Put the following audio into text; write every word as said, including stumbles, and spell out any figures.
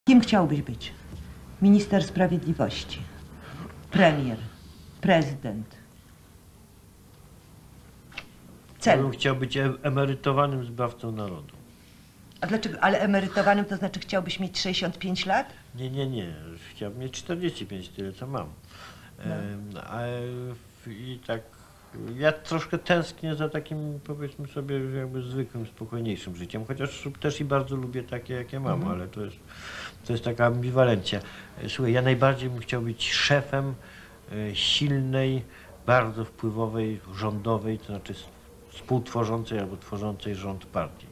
Kim chciałbyś być? Minister sprawiedliwości, premier, prezydent. Ja bym Cel. chciał być e- emerytowanym zbawcą narodu. A dlaczego? Ale emerytowanym to znaczy chciałbyś mieć sześćdziesiąt pięć lat? Nie, nie, nie. Chciałbym mieć czterdzieści pięć, tyle co mam. No. E, a, I tak, ja troszkę tęsknię za takim, powiedzmy sobie, jakby zwykłym, spokojniejszym życiem, chociaż też i bardzo lubię takie, jakie mam, Mhm. ale to jest, to jest taka ambiwalencja. Słuchaj, ja najbardziej bym chciał być szefem e, silnej, bardzo wpływowej, rządowej, to znaczy współtworzącej albo tworzącej rząd partii.